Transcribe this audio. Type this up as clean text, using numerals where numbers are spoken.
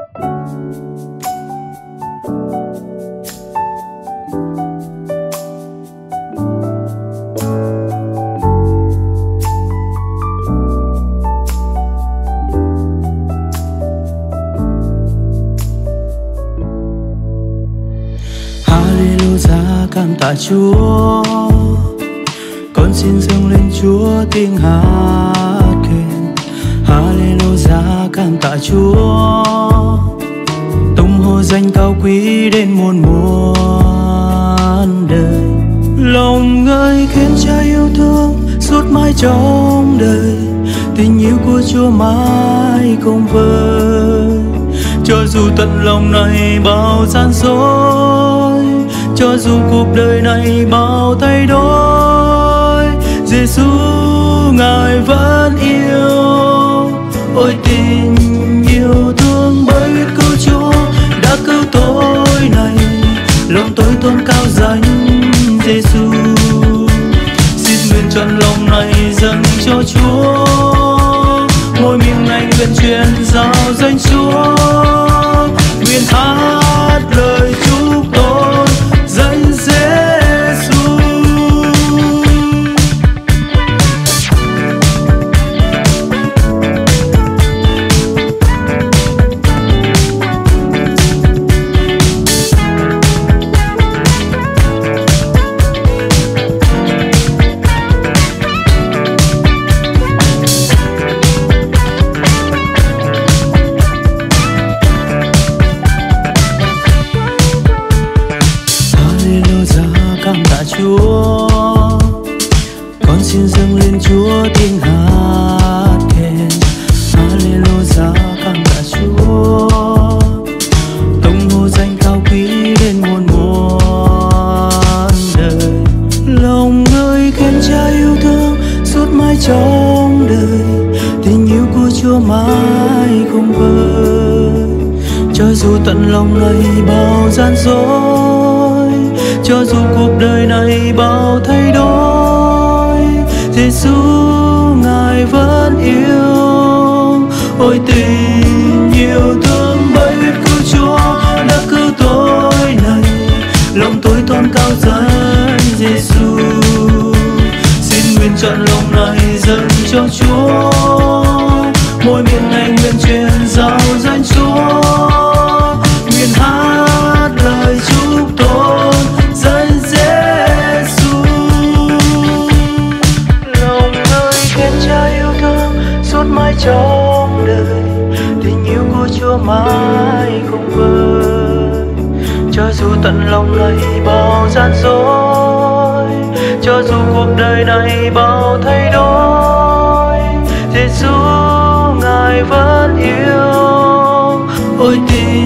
Hallelujah, cảm tạ Chúa, con xin dâng lên Chúa tiếng hát khen. Hallelujah, cảm tạ Chúa, tung hô danh cao quý đến muôn muôn đời. Lòng ngợi khen Cha yêu thương suốt mãi trong đời, tình yêu của Chúa mãi không vơi. Cho dù tận lòng này bao gian dối, cho dù cuộc đời này bao thay đổi, Giêsu Ngài vẫn yêu. Ôi tình yêu thương bởi biết cứu Chúa đã cứu tôi này, lòng tôi tôn cao danh Giêsu. Xin nguyện trọn lòng này dâng cho Chúa, môi miệng anh nguyện truyền giao danh Chúa. Nguyện hát lời chúc tôn danh Giêsu. Chúa, con xin dâng lên Chúa tiếng hát khen. Hallelujah, cảm tạ Chúa, tung hô danh cao quý đến muôn muôn đời. Lòng ngợi khen Cha yêu thương suốt mãi trong đời, tình yêu của Chúa mãi không vơi. Cho dù tận lòng này bao gian dối, cho dù cuộc đời này bao thay đổi, Giêsu Ngài vẫn yêu. Ôi tình yêu thương bởi biết cứu Chúa đã cứu tôi này, lòng tôi tôn cao danh Giêsu. Xin nguyện trọn lòng này dâng cho Chúa, môi miệng anh nguyện truyền giao danh Chúa. Nguyện hát lời chúc tôn danh Giêsu. Lòng ngợi khen Cha yêu thương suốt mãi trong đời, tình yêu của Chúa mãi không vơi. Cho dù tận lòng này bao gian dối, cho dù cuộc đời này bao thay đổi, Giêsu Ngài vẫn yêu. Ôi tình